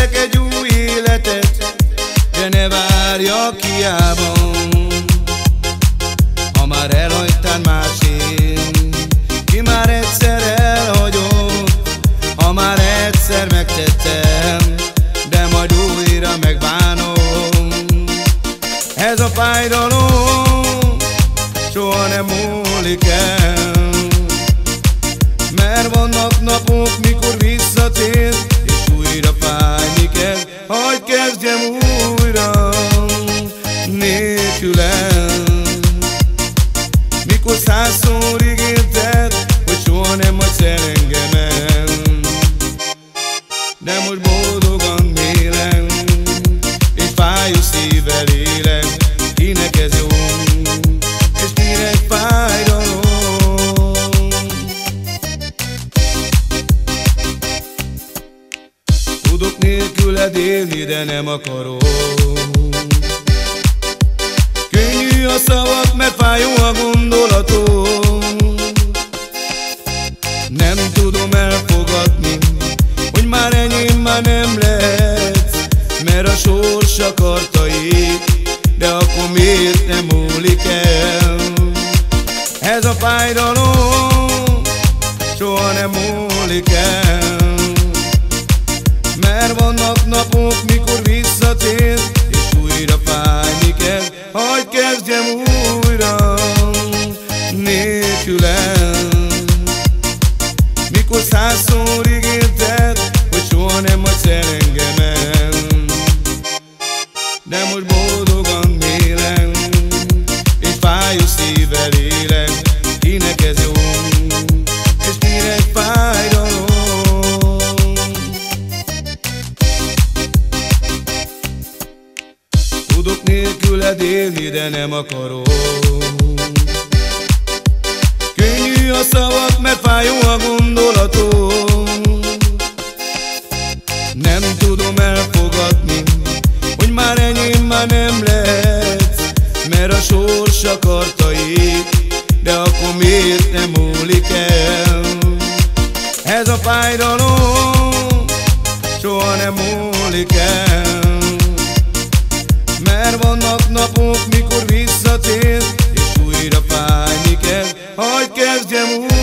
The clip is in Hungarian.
Kezdek egy új életet, de ne várjak hiába. Ha már elhagytál másért, ki már egyszer elhagyott. Ha már egyszer megtettem, de majd újra megbánom. Ez a fájdalom soha nem múlik el, mert vannak napok, mikor visszatér, és újra fájni kell. Hadd kezdjem újra nélkülem. Mikor 100-szor ígérted, hogy soha nem hagysz el engemet, de most boldogan élem, és fájó szívvel élek. Kinek ez jó, és kinek fájdalom? Tudok nélküled élni, de nem akarok. Könnyű a szavak, mert fájó a gondolatom. Nem tudom elfogadni, hogy már enyém már nem lesz, mert a sors akarta így, de akkor miért nem múlik el? Ez a fájdalom soha nem múlik el, mert vannak napok, mikor visszatér, és újra fájni kell. Hadd kezdjem újra nélkülem. Mikor 100-szor ígérted, hogy soha nem hagysz el engemet, de most boldogan élem, és fájó szívvel élek. Kinek ez jó, és kinek fájdalom? Tudok nélküled élni, de nem akarok. Könnyű a szavak, mert fájó a gondolatom. Nem tudom elfogadni, hogy már enyém már nem lesz, mert a sors akarta így, de akkor miért nem múlik el? Ez a fájdalom soha nem múlik el, mert vannak napok, mikor visszatér, és újra fájni kell. Hadd kezdjem újra